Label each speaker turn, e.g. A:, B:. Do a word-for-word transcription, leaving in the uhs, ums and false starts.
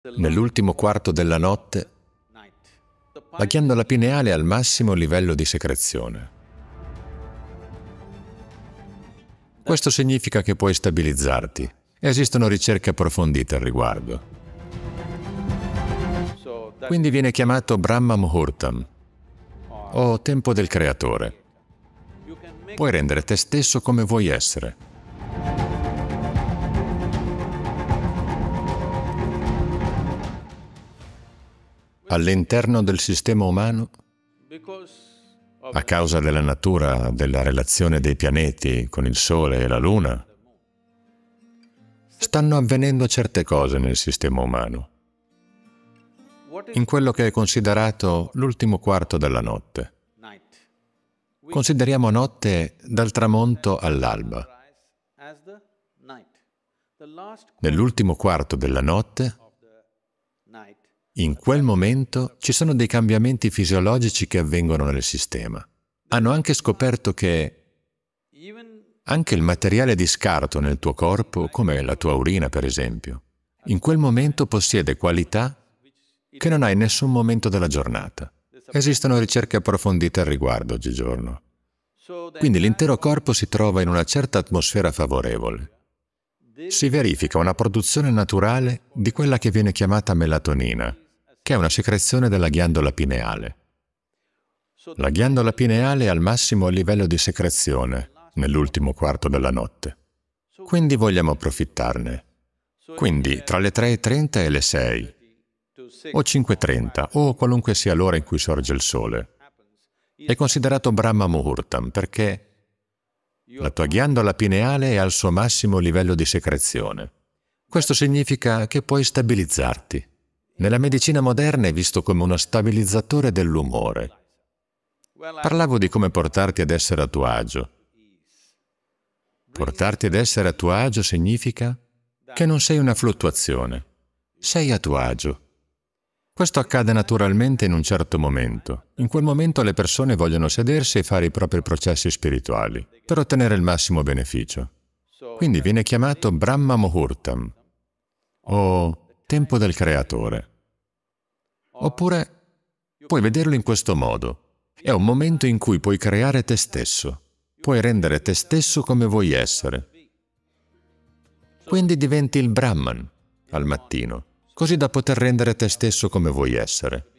A: Nell'ultimo quarto della notte, la ghiandola pineale è al massimo livello di secrezione. Questo significa che puoi stabilizzarti. Esistono ricerche approfondite al riguardo. Quindi viene chiamato Brahma Muhurtam, o tempo del creatore. Puoi rendere te stesso come vuoi essere. All'interno del sistema umano, a causa della natura della relazione dei pianeti con il Sole e la Luna, stanno avvenendo certe cose nel sistema umano, in quello che è considerato l'ultimo quarto della notte. Consideriamo notte dal tramonto all'alba. Nell'ultimo quarto della notte, in quel momento ci sono dei cambiamenti fisiologici che avvengono nel sistema. Hanno anche scoperto che anche il materiale di scarto nel tuo corpo, come la tua urina per esempio, in quel momento possiede qualità che non hai in nessun momento della giornata. Esistono ricerche approfondite al riguardo oggigiorno. Quindi l'intero corpo si trova in una certa atmosfera favorevole. Si verifica una produzione naturale di quella che viene chiamata melatonina, che è una secrezione della ghiandola pineale. La ghiandola pineale è al massimo livello di secrezione nell'ultimo quarto della notte. Quindi vogliamo approfittarne. Quindi tra le tre e trenta e le sei, o cinque e trenta, o qualunque sia l'ora in cui sorge il sole, è considerato Brahma Muhurtam perché la tua ghiandola pineale è al suo massimo livello di secrezione. Questo significa che puoi stabilizzarti. Nella medicina moderna è visto come uno stabilizzatore dell'umore. Parlavo di come portarti ad essere a tuo agio. Portarti ad essere a tuo agio significa che non sei una fluttuazione, sei a tuo agio. Questo accade naturalmente in un certo momento. In quel momento le persone vogliono sedersi e fare i propri processi spirituali per ottenere il massimo beneficio. Quindi viene chiamato Brahma Muhurtam, o tempo del creatore. Oppure puoi vederlo in questo modo. È un momento in cui puoi creare te stesso, puoi rendere te stesso come vuoi essere. Quindi diventi il Brahman al mattino, così da poter rendere te stesso come vuoi essere.